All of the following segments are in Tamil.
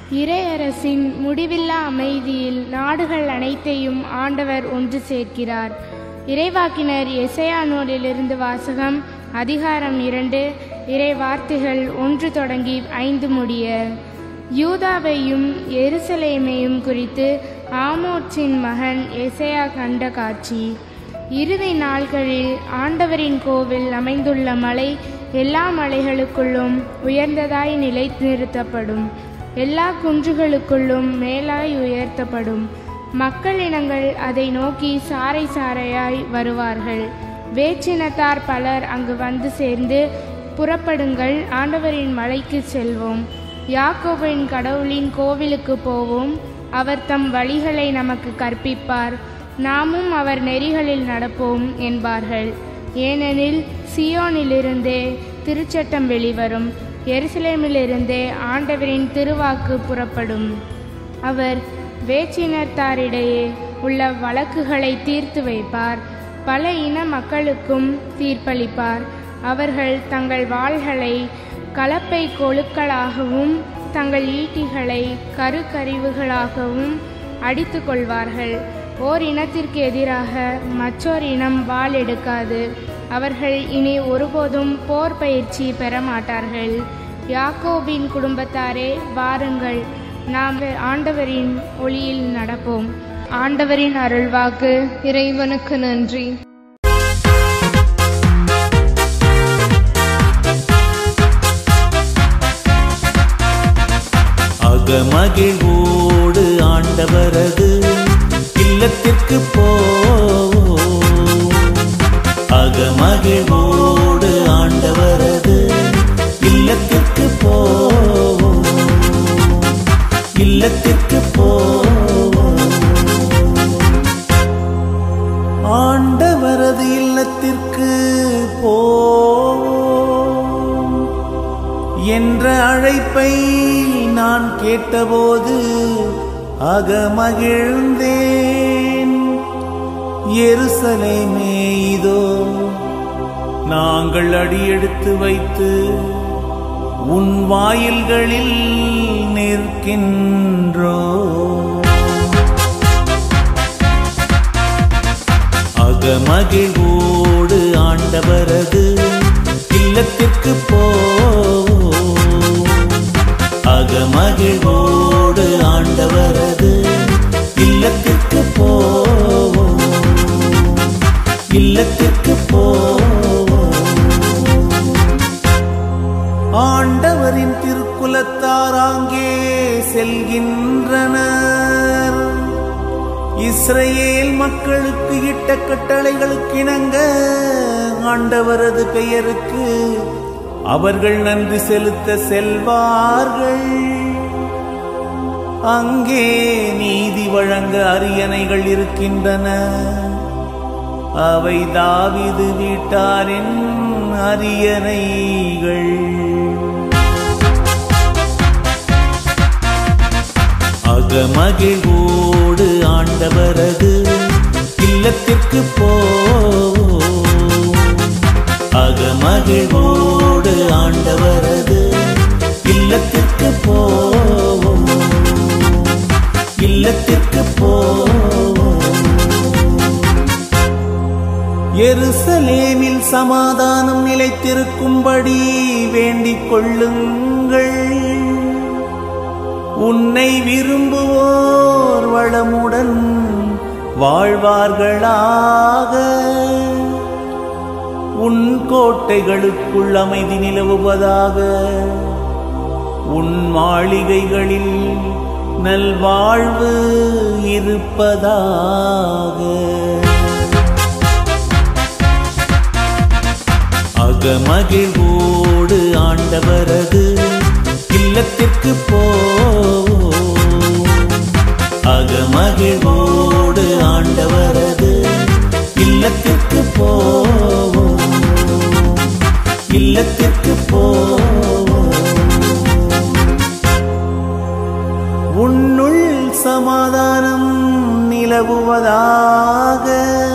இறையரசின் முடிவில்லா அமைதியில் நாடுகள் அனைத்தையும் ஆண்டவர் ஒன்று சேர்க்கிறார். இறைவாக்கினர் எசையா நூலிலிருந்து வாசகம். அதிகாரம் 2, இறை வார்த்தைகள் 1 தொடங்கி 5 முடிய. யூதாவையும் எருசலேமையும் குறித்து ஆமோத்சின் மகன் எசையா கண்ட காட்சி. இறுதி நாள்களில் ஆண்டவரின் கோவில் அமைந்துள்ள மலை எல்லா மலைகளுக்குள்ளும் உயர்ந்ததாய் நிலை நிறுத்தப்படும், எல்லா குன்றுகளுக்குள்ளும் மேலாய் உயர்த்தப்படும். மக்களினங்கள் அதை நோக்கி சாறை சாறையாய் வருவார்கள். வேற்றினத்தார் பலர் அங்கு வந்து சேர்ந்து, புறப்படுங்கள், ஆண்டவரின் மலைக்கு செல்வோம், யாக்கோபின் கடவுளின் கோவிலுக்கு போவோம், அவர் தம் வழிகளை நமக்கு கற்பிப்பார், நாமும் அவர் நெறிகளில் நடப்போம் என்பார்கள். ஏனெனில் சியோனிலிருந்தே திருச்சட்டம் வெளிவரும், எருசலேமிலிருந்தே ஆண்டவரின் திருவாக்கு புறப்படும். அவர் வேற்றினத்தாரிடையே உள்ள வழக்குகளை தீர்த்து வைப்பார், பல இன மக்களுக்கும் தீர்ப்பளிப்பார். அவர்கள் தங்கள் வாள்களை கலப்பை கொழுக்களாகவும் தங்கள் ஈட்டிகளை கருக்கரிவுகளாகவும் அடித்து கொள்வார்கள். ஓர் இனத்திற்கு எதிராக மற்றொரு இனம் வாள் எடுக்காது. அவர்கள் இனி ஒருபோதும் போர் பயிற்சி பெற மாட்டார்கள். யாக்கோபின் குடும்பத்தாரே, வாருங்கள், நாம் ஆண்டவரின் ஒளியில் நடப்போம். ஆண்டவரின் அருள்வாக்கு. இறைவனுக்கு நன்றி. அகமகிழ்வோடு ஆண்டவரது இல்லத்திற்கு போவோம். அகமகிழ்வோடு ஆண்டவரது இல்லத்திற்கு போவோம். இல்லத்திற்கு போவோம். ஆண்டவரது இல்லத்திற்கு போவோம் என்ற அழைப்பை நான் கேட்டபோது அகமகிழ்ந்தேன். எருசலேமே, இதோ நாங்கள் அடியெடுத்து வைத்து உன் வாயில்களில் நிற்கின்றோம். அகமகிழ்வோடு ஆண்டவரது இல்லத்திற்கு போவோம். அகமகிழ்வோடு ஆண்டவரது இல்லத்திற்கு போவோம். இல்லத்திற்கு போவோம். ஆண்டவரின் திருக்குலத்தார் அங்கே செல்கின்றனர். இஸ்ரவேல் மக்களுக்கு இட்ட கட்டளைகளுக்கு இணங்க ஆண்டவரது பெயருக்கு அவர்கள் நன்றி செலுத்த செல்வார்கள். அங்கே நீதி வழங்க அரியணைகள் இருக்கின்றன. அவை தாவீது வீட்டாரின் அரியணைகள். அகமகிழ்வோடு ஆண்டவரது இல்லத்திற்கு போவோம். அகமகிழ்வோடு ஆண்டவரது இல்லத்திற்கு போவோம். இல்லத்திற்கு போவோம். எருசலேமில் சமாதானம் நிலைத்திருக்கும்படி வேண்டிக் கொள்ளுங்கள். உன்னை விரும்புவோர் வளமுடன் வாழ்வார்களாக. உன் கோட்டைகளுக்குள் அமைதி நிலவுவதாக. உன் மாளிகைகளில் நல்வாழ்வு இருப்பதாக. அகமகிழ்வோடு ஆண்டவரது இல்லத்திற்கு போவோம். அகமகிழ்வோடு ஆண்டவரது இல்லத்திற்கு போவோம். இல்லத்திற்கு போவோம். உன்னுள் சமாதானம் நிலவுவதாக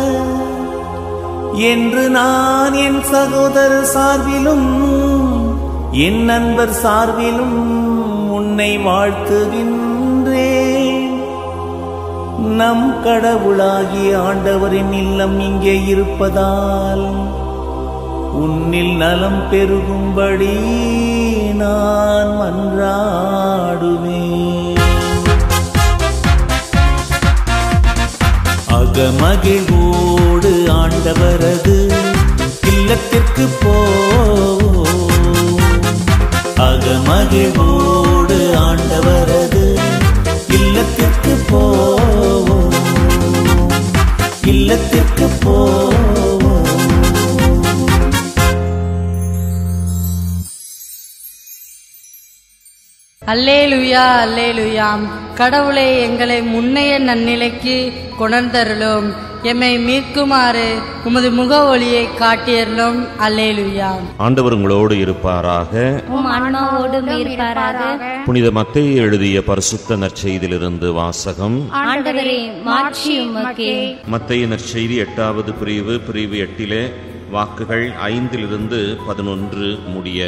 என்று நான் என் சகோதரர் சார்பிலும் என் நண்பர் சார்பிலும் உன்னை வாழ்த்துகின்றேன். நம் கடவுளாகிய ஆண்டவரின் இல்லம் இங்கே இருப்பதால் உன்னில் நலம் பெருகும்படி நான் மன்றாடுவேன். அகமகிழ்வோடு ஆண்டவரது இல்லத்திற்கு போவோம். அகமகிழ்வோடு ஆண்டவரது இல்லத்திற்கு போவோம். இல்லத்திற்கு போவோம். அல்லேலுயா அல்லேலுயாம். கடவுளே, எங்களை முன்னைய நன்னிலைக்கு கொணர்ந்தருளும். எம்மை மீட்குமாறு உமது முக ஒளியை காட்டியருளும். அல்லேலுயா. ஆண்டவர் உங்களோடு இருப்பாராக. உம் ஆன்மாவோடும் இருப்பாராக. புனித மத்தேயு எழுதிய பரிசுத்த நற்செய்தியிலிருந்து வாசகம். ஆண்டவரே, மாட்சி உமக்கே. மத்தேயு நற்செய்தி 8வது பிரிவு 8 வாக்குகள் 5-11 முடிய.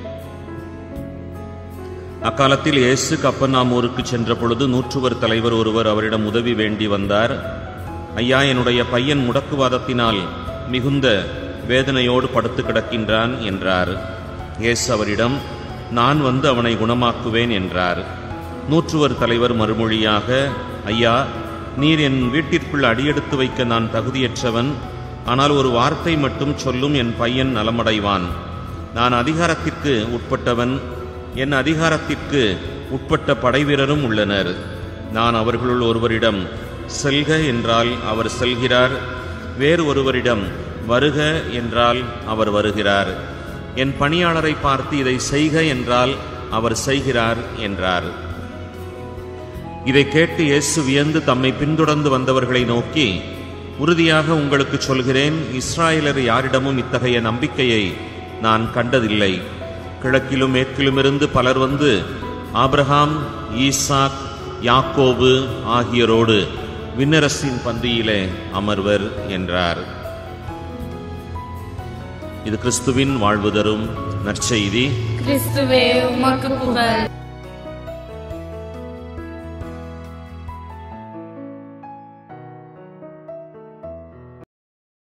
அக்காலத்தில் இயேசு கப்பர்நாமூருக்கு சென்ற பொழுது நூற்றுவர் தலைவர் ஒருவர் அவரிடம் உதவி வேண்டி வந்தார். ஐயா, என்னுடைய பையன் முடக்குவாதத்தினால் மிகுந்த வேதனையோடு படுத்து கிடக்கின்றான் என்றார். இயேசு அவரிடம், நான் வந்து அவனை குணமாக்குவேன் என்றார். நூற்றுவர் தலைவர் மறுமொழியாக, ஐயா, நீர் என் வீட்டிற்குள் அடியெடுத்து வைக்க நான் தகுதியற்றவன். ஆனால் ஒரு வார்த்தை மட்டும் சொல்லும், என் பையன் நலமடைவான். நான் அதிகாரத்திற்கு உட்பட்டவன். என் அதிகாரத்திற்கு உட்பட்ட படைவீரரும் உள்ளனர். நான் அவர்களுள் ஒருவரிடம் செல்க என்றால் அவர் செல்கிறார், வேறு ஒருவரிடம் வருக என்றால் அவர் வருகிறார். என் பணியாளரை பார்த்து இதை செய்க என்றால் அவர் செய்கிறார் என்றார். இதை கேட்டு இயேசு வியந்து தம்மை பின்தொடர்ந்து வந்தவர்களை நோக்கி, உறுதியாக உங்களுக்கு சொல்கிறேன், இஸ்ராயலர் யாரிடமும் இத்தகைய நம்பிக்கையை நான் கண்டதில்லை. கிழக்கிலும் மேற்கிலுமிருந்து பலர் வந்து ஆபிரகாம், ஈசாக், யாக்கோபு ஆகியோரோடு விண்ணரசின் பந்தியிலே அமர்வர் என்றார். இது கிறிஸ்துவின் வாழ்வு தரும் நற்செய்தி. கிறிஸ்துவே, உமக்கு புகழ்.